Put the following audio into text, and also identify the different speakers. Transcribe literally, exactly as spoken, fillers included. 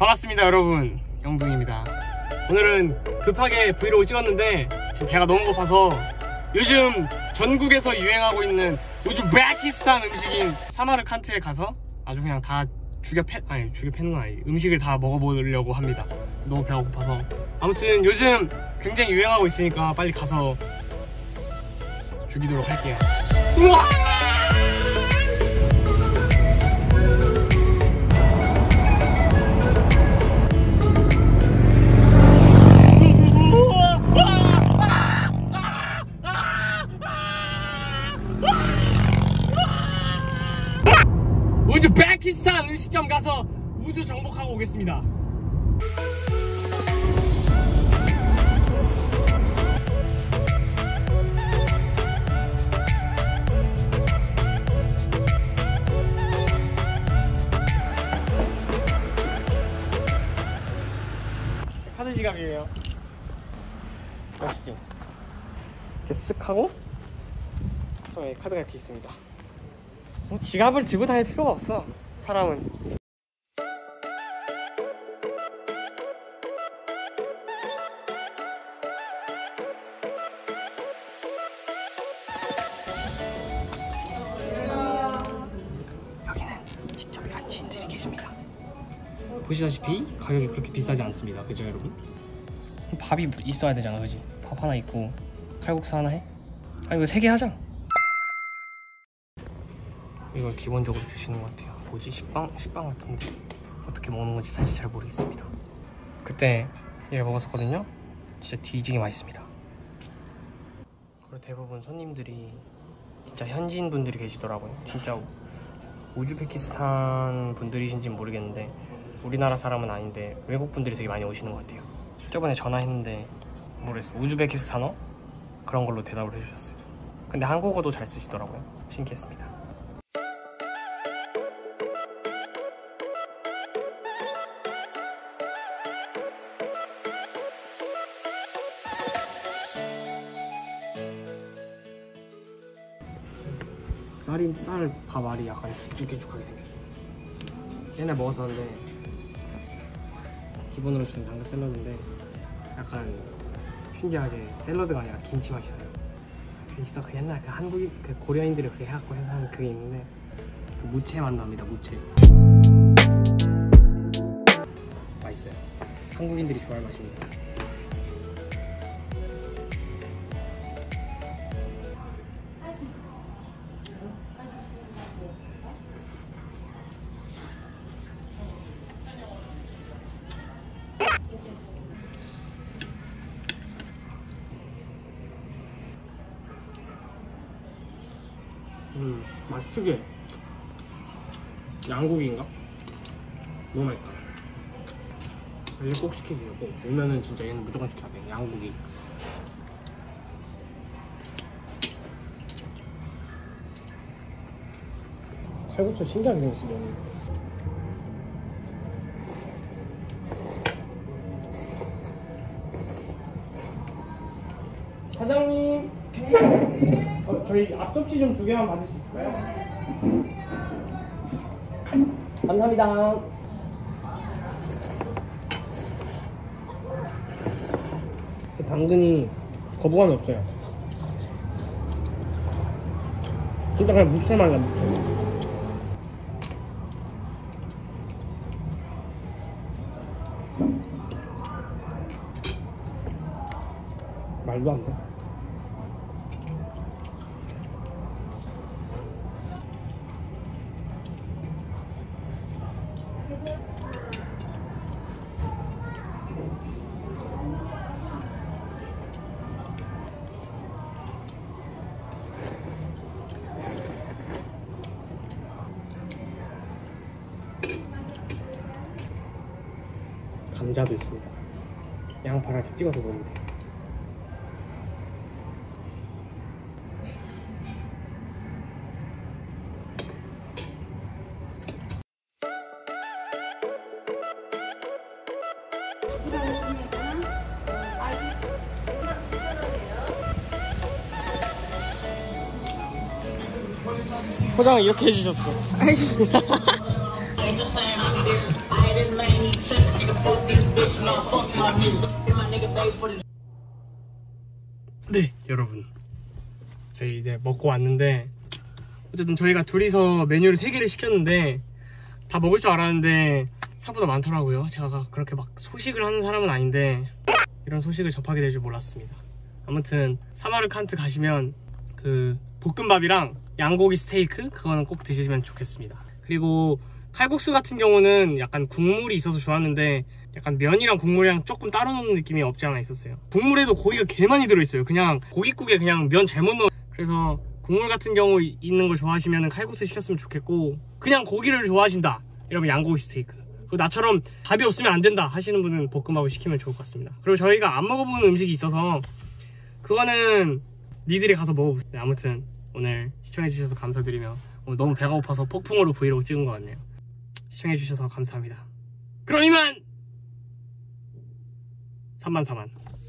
Speaker 1: 반갑습니다 여러분, 영동입니다. 오늘은 급하게 브이로그 찍었는데 지금 배가 너무 고파서 요즘 전국에서 유행하고 있는 우즈베키스탄 음식인 사마르칸트에 가서 아주 그냥 다 죽여 패.. 아니 죽여 패는 건 아니 음식을 다 먹어보려고 합니다. 너무 배가 고파서. 아무튼 요즘 굉장히 유행하고 있으니까 빨리 가서 죽이도록 할게요. 우와! 우즈베키스탄 음식점 가서 우주 정복하고 오겠습니다. 카드 지갑이에요. 멋있죠? 이렇게 쓱 하고 여기 카드가 이렇게 있습니다. 지갑을 들고 다닐 필요가 없어, 사람은. 여기는 직접 현지인들이 계십니다. 보시다시피 가격이 그렇게 비싸지 않습니다. 그죠 여러분? 밥이 있어야 되잖아, 그지? 밥 하나 있고 칼국수 하나 해? 아 이거 세 개 하자. 이걸 기본적으로 주시는 것 같아요. 뭐지? 식빵? 식빵 같은데 어떻게 먹는 건지 사실 잘 모르겠습니다. 그때 얘를 먹었었거든요. 진짜 뒤지게 맛있습니다. 그리고 대부분 손님들이 진짜 현지인 분들이 계시더라고요. 진짜 우즈베키스탄 분들이신지는 모르겠는데 우리나라 사람은 아닌데 외국 분들이 되게 많이 오시는 것 같아요. 저번에 전화했는데 모르겠어, 우즈베키스탄어? 그런 걸로 대답을 해주셨어요. 근데 한국어도 잘 쓰시더라고요. 신기했습니다. 쌀이, 쌀 밥알이 약간 길쭉길쭉하게 생겼어. 옛날 먹었었는데 기본으로 주는 당근 샐러드인데 약간 신기하게 샐러드가 아니라 김치 맛이 나요. 있어, 그 옛날 그 한국인, 그 고려인들이 그렇게 해갖고 해서 하는 그게 있는데 그 무채 맛 납니다. 무채 맛있어요. 한국인들이 좋아할 맛입니다. 음, 맛이 특이해. 양고기인가? 너무 맛있다. 얘 꼭 시키세요. 꼭 오면은 진짜 얘는 무조건 시켜야 돼. 양고기. 칼국수 신기하게 생겼어. 면이 사장님, 어, 저희 앞접시 좀 두 개만 받을 수 있을까요? 감사합니다. 그 당근이 거부감이 없어요. 진짜 그냥 무채 말라, 무채. 말도 안 돼. 감자도 있습니다. 양파랑 이렇게 찍어서 먹으면 돼요. 포장을 이렇게 해주셨어. 네, 여러분, 저희 이제 먹고 왔는데 어쨌든 저희가 둘이서 메뉴를 세 개를 시켰는데 다 먹을 줄 알았는데 생각보다 많더라고요. 제가 그렇게 막 소식을 하는 사람은 아닌데 이런 소식을 접하게 될 줄 몰랐습니다. 아무튼 사마르칸트 가시면 그 볶음밥이랑 양고기 스테이크 그거는 꼭 드시면 좋겠습니다. 그리고 칼국수 같은 경우는 약간 국물이 있어서 좋았는데 약간 면이랑 국물이랑 조금 따로 놓는 느낌이 없지 않아 있었어요. 국물에도 고기가 개 많이 들어있어요. 그냥 고깃국에 그냥 면 잘못 넣어. 그래서 국물 같은 경우 있는 걸 좋아하시면 칼국수 시켰으면 좋겠고, 그냥 고기를 좋아하신다 이러면 양고기 스테이크, 그리고 나처럼 밥이 없으면 안 된다 하시는 분은 볶음밥을 시키면 좋을 것 같습니다. 그리고 저희가 안 먹어본 음식이 있어서 그거는 니들이 가서 먹어보세요. 네, 아무튼 오늘 시청해주셔서 감사드리며 오늘 너무 배가 고파서 폭풍으로 브이로그 찍은 것 같네요. 시청해주셔서 감사합니다. 그럼 이만 삼만 사만